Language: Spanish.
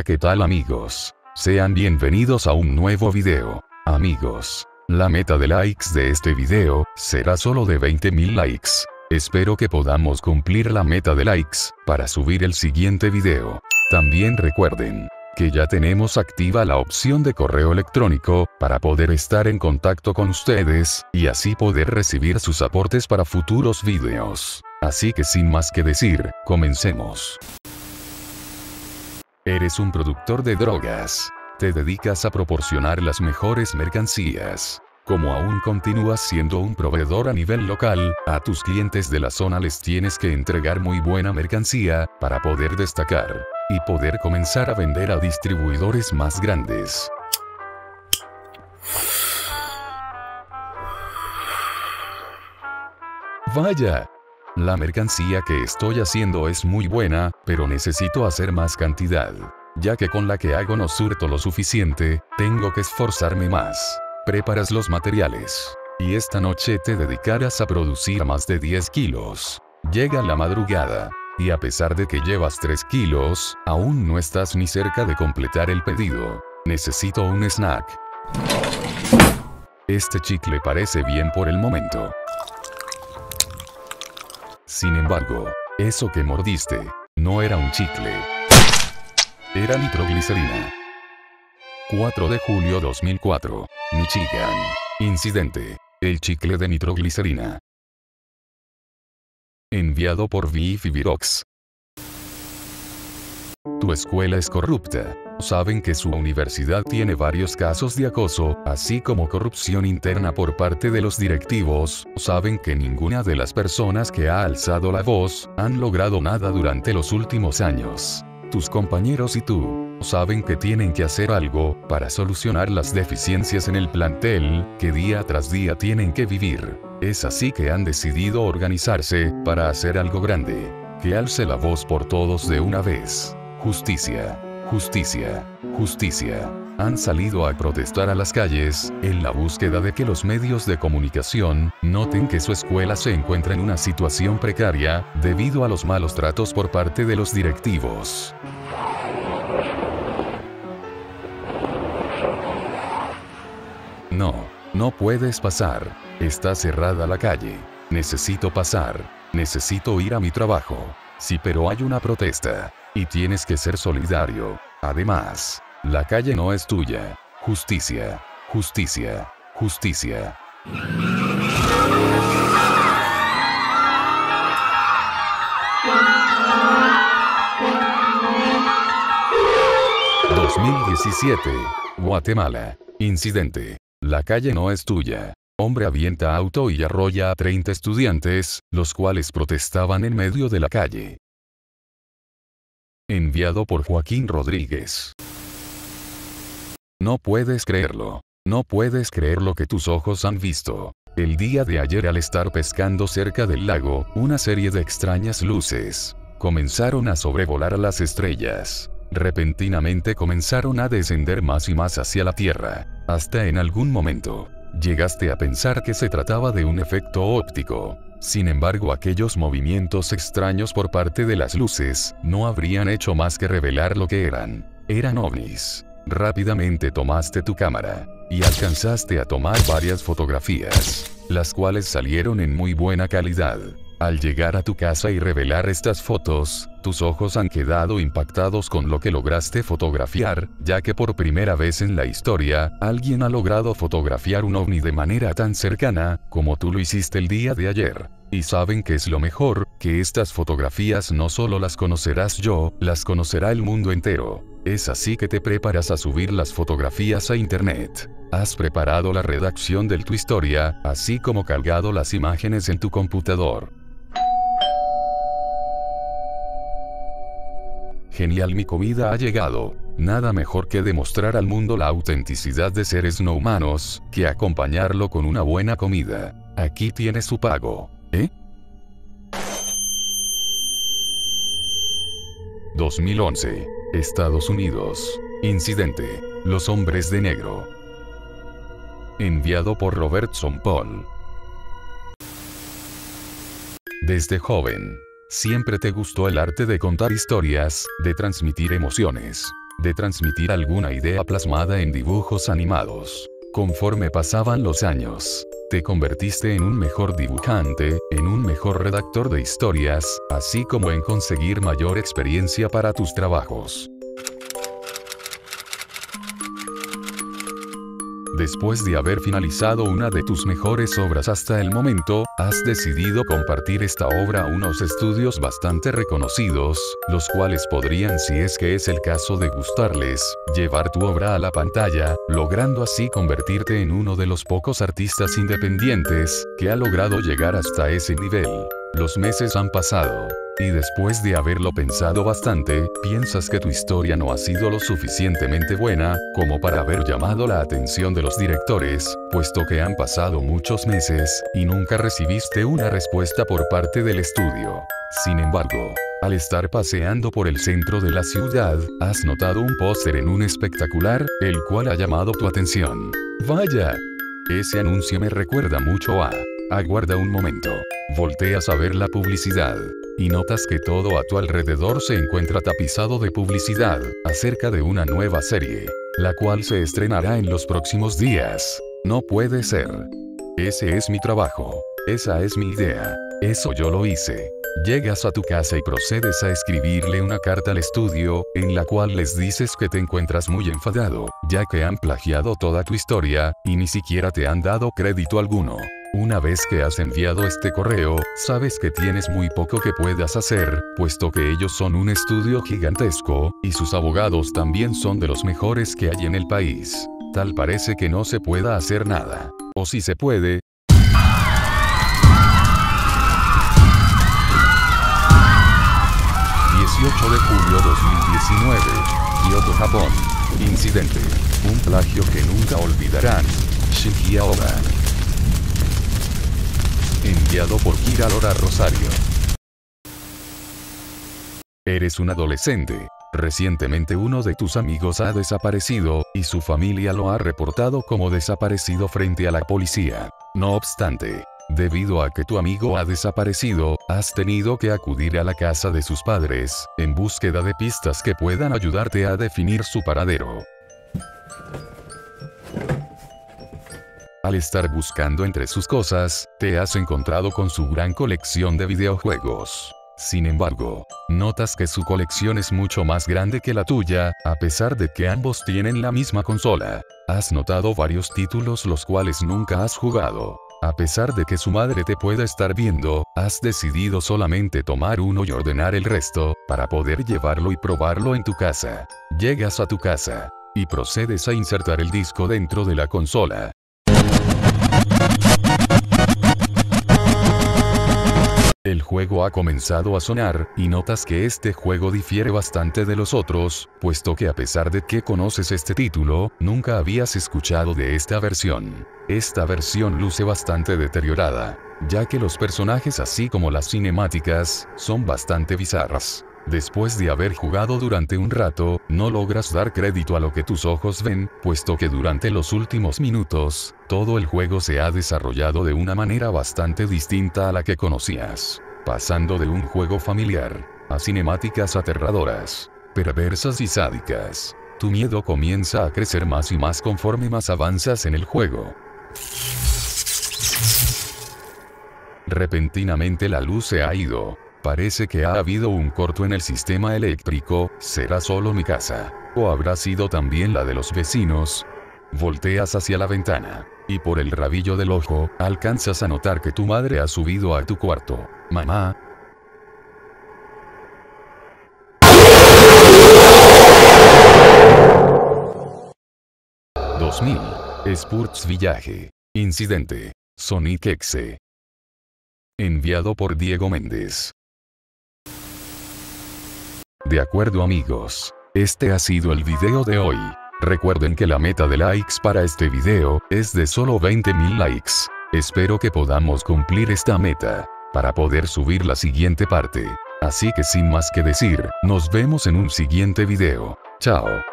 Hola, ¿qué tal amigos? Sean bienvenidos a un nuevo video. Amigos, la meta de likes de este video será solo de 20.000 likes. Espero que podamos cumplir la meta de likes para subir el siguiente video. También recuerden que ya tenemos activa la opción de correo electrónico para poder estar en contacto con ustedes y así poder recibir sus aportes para futuros videos. Así que sin más que decir, comencemos. Eres un productor de drogas. Te dedicas a proporcionar las mejores mercancías. Como aún continúas siendo un proveedor a nivel local, a tus clientes de la zona les tienes que entregar muy buena mercancía para poder destacar y poder comenzar a vender a distribuidores más grandes. Vaya, la mercancía que estoy haciendo es muy buena, pero necesito hacer más cantidad, ya que con la que hago no surto lo suficiente, tengo que esforzarme más. Preparas los materiales, y esta noche te dedicarás a producir más de 10 kilos. Llega la madrugada, y a pesar de que llevas 3 kilos, aún no estás ni cerca de completar el pedido. Necesito un snack. Este chicle parece bien por el momento. Sin embargo, eso que mordiste, no era un chicle. Era nitroglicerina. 4 de julio 2004, Michigan. Incidente: el chicle de nitroglicerina. Enviado por Biff y Virox. Tu escuela es corrupta. Saben que su universidad tiene varios casos de acoso, así como corrupción interna por parte de los directivos. Saben que ninguna de las personas que ha alzado la voz han logrado nada durante los últimos años. Tus compañeros y tú saben que tienen que hacer algo para solucionar las deficiencias en el plantel que día tras día tienen que vivir. Es así que han decidido organizarse para hacer algo grande, que alce la voz por todos de una vez. Justicia, justicia, justicia. Han salido a protestar a las calles, en la búsqueda de que los medios de comunicación noten que su escuela se encuentra en una situación precaria, debido a los malos tratos por parte de los directivos. No puedes pasar. Está cerrada la calle. Necesito pasar. Necesito ir a mi trabajo. Sí, pero hay una protesta. Y tienes que ser solidario. Además, la calle no es tuya. Justicia, justicia, justicia. 2017, Guatemala. Incidente: la calle no es tuya. Hombre avienta auto y arrolla a 30 estudiantes, los cuales protestaban en medio de la calle. Enviado por Joaquín Rodríguez. No puedes creerlo. No puedes creer lo que tus ojos han visto. El día de ayer, al estar pescando cerca del lago, una serie de extrañas luces comenzaron a sobrevolar las estrellas. Repentinamente comenzaron a descender más y más hacia la Tierra, hasta en algún momento llegaste a pensar que se trataba de un efecto óptico. Sin embargo, aquellos movimientos extraños por parte de las luces no habrían hecho más que revelar lo que eran. Eran ovnis. Rápidamente tomaste tu cámara y alcanzaste a tomar varias fotografías, las cuales salieron en muy buena calidad. Al llegar a tu casa y revelar estas fotos, tus ojos han quedado impactados con lo que lograste fotografiar, ya que por primera vez en la historia, alguien ha logrado fotografiar un ovni de manera tan cercana, como tú lo hiciste el día de ayer. Y saben que es lo mejor, que estas fotografías no solo las conocerás yo, las conocerá el mundo entero. Es así que te preparas a subir las fotografías a internet. Has preparado la redacción de tu historia, así como cargado las imágenes en tu computador. Genial, mi comida ha llegado. Nada mejor que demostrar al mundo la autenticidad de seres no humanos, que acompañarlo con una buena comida. Aquí tiene su pago. 2011, Estados Unidos. Incidente: los hombres de negro. Enviado por Robertson Paul. Desde joven, siempre te gustó el arte de contar historias, de transmitir emociones. de transmitir alguna idea plasmada en dibujos animados. Conforme pasaban los años, te convertiste en un mejor dibujante, en un mejor redactor de historias, así como en conseguir mayor experiencia para tus trabajos. Después de haber finalizado una de tus mejores obras hasta el momento, has decidido compartir esta obra a unos estudios bastante reconocidos, los cuales podrían, si es que es el caso de gustarles, llevar tu obra a la pantalla, logrando así convertirte en uno de los pocos artistas independientes que ha logrado llegar hasta ese nivel. Los meses han pasado. Y después de haberlo pensado bastante, piensas que tu historia no ha sido lo suficientemente buena como para haber llamado la atención de los directores, puesto que han pasado muchos meses, y nunca recibiste una respuesta por parte del estudio. Sin embargo, al estar paseando por el centro de la ciudad, has notado un póster en un espectacular, el cual ha llamado tu atención. ¡Vaya! Ese anuncio me recuerda mucho a... Aguarda un momento. Volteas a ver la publicidad. Y notas que todo a tu alrededor se encuentra tapizado de publicidad acerca de una nueva serie, la cual se estrenará en los próximos días. No puede ser. Ese es mi trabajo. Esa es mi idea. Eso yo lo hice. Llegas a tu casa y procedes a escribirle una carta al estudio, en la cual les dices que te encuentras muy enfadado, ya que han plagiado toda tu historia, y ni siquiera te han dado crédito alguno. Una vez que has enviado este correo, sabes que tienes muy poco que puedas hacer, puesto que ellos son un estudio gigantesco, y sus abogados también son de los mejores que hay en el país. Tal parece que no se pueda hacer nada. O si se puede. 18 de julio 2019. Kioto, Japón. Incidente. Un plagio que nunca olvidarán. Shinya Oda. Enviado por Kira Lora Rosario. Eres un adolescente. Recientemente uno de tus amigos ha desaparecido, y su familia lo ha reportado como desaparecido frente a la policía. No obstante, debido a que tu amigo ha desaparecido, has tenido que acudir a la casa de sus padres, en búsqueda de pistas que puedan ayudarte a definir su paradero. Al estar buscando entre sus cosas, te has encontrado con su gran colección de videojuegos. Sin embargo, notas que su colección es mucho más grande que la tuya, a pesar de que ambos tienen la misma consola. Has notado varios títulos los cuales nunca has jugado. A pesar de que su madre te pueda estar viendo, has decidido solamente tomar uno y ordenar el resto, para poder llevarlo y probarlo en tu casa. Llegas a tu casa, y procedes a insertar el disco dentro de la consola. El juego ha comenzado a sonar, y notas que este juego difiere bastante de los otros, puesto que a pesar de que conoces este título, nunca habías escuchado de esta versión. Esta versión luce bastante deteriorada, ya que los personajes así como las cinemáticas, son bastante bizarras. Después de haber jugado durante un rato, no logras dar crédito a lo que tus ojos ven, puesto que durante los últimos minutos, todo el juego se ha desarrollado de una manera bastante distinta a la que conocías, pasando de un juego familiar, a cinemáticas aterradoras, perversas y sádicas. Tu miedo comienza a crecer más y más conforme más avanzas en el juego. Repentinamente la luz se ha ido. Parece que ha habido un corto en el sistema eléctrico. ¿Será solo mi casa? ¿O habrá sido también la de los vecinos? Volteas hacia la ventana, y por el rabillo del ojo, alcanzas a notar que tu madre ha subido a tu cuarto. Mamá. Sports Village. Incidente. Sonic X. Enviado por Diego Méndez. De acuerdo amigos, este ha sido el video de hoy. Recuerden que la meta de likes para este video es de solo 20.000 likes. Espero que podamos cumplir esta meta para poder subir la siguiente parte. Así que sin más que decir, nos vemos en un siguiente video. Chao.